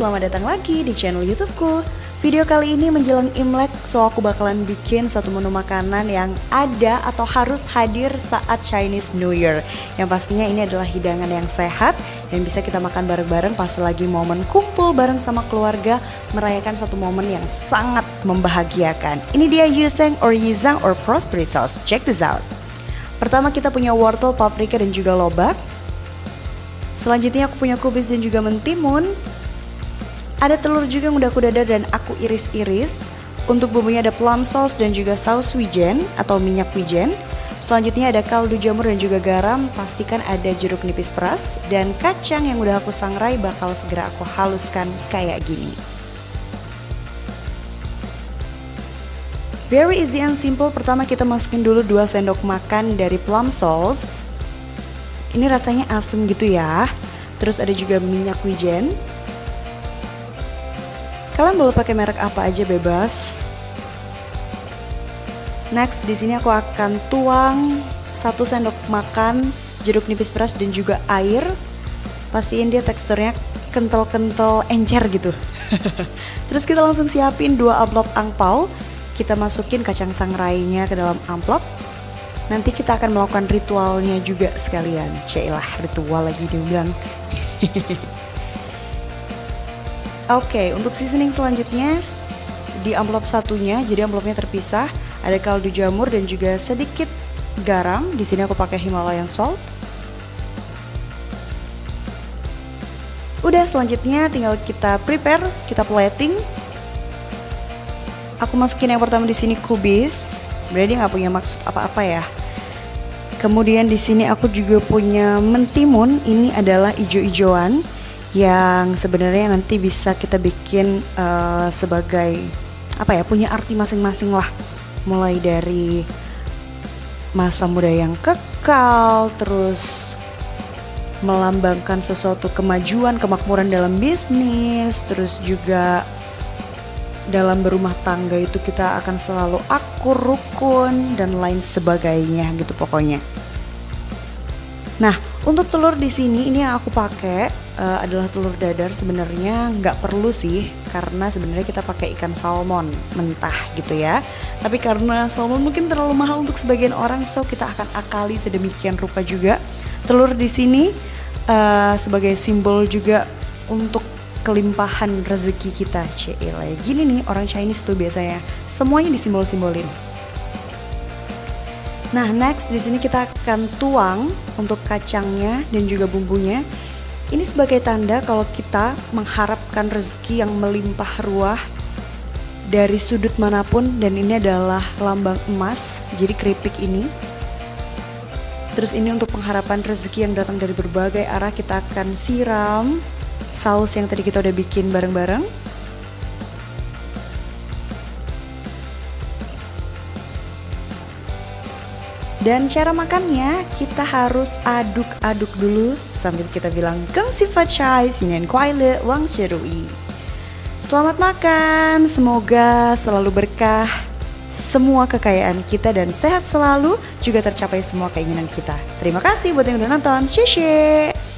selamat datang lagi di channel YouTubeku. Video kali ini menjelang Imlek, so aku bakalan bikin satu menu makanan yang ada atau harus hadir saat Chinese New Year. Yang pastinya ini adalah hidangan yang sehat dan bisa kita makan bareng-bareng pas lagi momen kumpul bareng sama keluarga, merayakan satu momen yang sangat membahagiakan. Ini dia Yuseng or Yizang or Prosperitas. Check this out. Pertama kita punya wortel, paprika dan juga lobak. Selanjutnya aku punya kubis dan juga mentimun. Ada telur juga yang udah aku dadar dan aku iris-iris. Untuk bumbunya ada plum sauce dan juga saus wijen atau minyak wijen. Selanjutnya ada kaldu jamur dan juga garam. Pastikan ada jeruk nipis peras. Dan kacang yang udah aku sangrai bakal segera aku haluskan kayak gini. Very easy and simple. Pertama kita masukin dulu 2 sendok makan dari plum sauce. Ini rasanya asem gitu ya. Terus ada juga minyak wijen. Kalian boleh pakai merek apa aja bebas. Next, di sini aku akan tuang 1 sendok makan jeruk nipis peras dan juga air. Pastiin dia teksturnya kental-kental encer gitu. Terus kita langsung siapin 2 amplop angpau. Kita masukin kacang sangrainya ke dalam amplop. Nanti kita akan melakukan ritualnya juga sekalian. Cailah, ritual lagi dibilang. Oke, untuk seasoning selanjutnya di amplop satunya, jadi amplopnya terpisah, ada kaldu jamur dan juga sedikit garam. Di sini aku pakai Himalayan salt. Udah, selanjutnya tinggal kita prepare, kita plating. Aku masukin yang pertama di sini kubis. Sebenarnya dia nggak punya maksud apa-apa ya. Kemudian di sini aku juga punya mentimun. Ini adalah ijo-ijoan yang sebenarnya nanti bisa kita bikin sebagai apa ya, punya arti masing-masing lah. Mulai dari masa muda yang kekal, terus melambangkan sesuatu kemajuan, kemakmuran dalam bisnis, terus juga dalam berumah tangga itu kita akan selalu akur, rukun, dan lain sebagainya gitu pokoknya. Nah, untuk telur di sini ini yang aku pakai adalah telur dadar. Sebenarnya nggak perlu sih, karena sebenarnya kita pakai ikan salmon mentah gitu ya. Tapi karena salmon mungkin terlalu mahal untuk sebagian orang, so kita akan akali sedemikian rupa juga. Telur di sini sebagai simbol juga untuk kelimpahan rezeki kita. Cile, gini nih orang Chinese tuh biasanya semuanya disimbol-simbolin. Nah, next di sini kita akan tuang untuk kacangnya dan juga bumbunya. Ini sebagai tanda kalau kita mengharapkan rezeki yang melimpah ruah dari sudut manapun, dan ini adalah lambang emas. Jadi keripik ini. Terus ini untuk pengharapan rezeki yang datang dari berbagai arah, kita akan siram saus yang tadi kita udah bikin bareng-bareng. Dan cara makannya kita harus aduk-aduk dulu sambil kita bilang Geng Si Fa Chai, Sinen Kuai Le Wang Cerui. Selamat makan, semoga selalu berkah semua kekayaan kita dan sehat selalu, juga tercapai semua keinginan kita. Terima kasih buat yang udah nonton. Xie xie.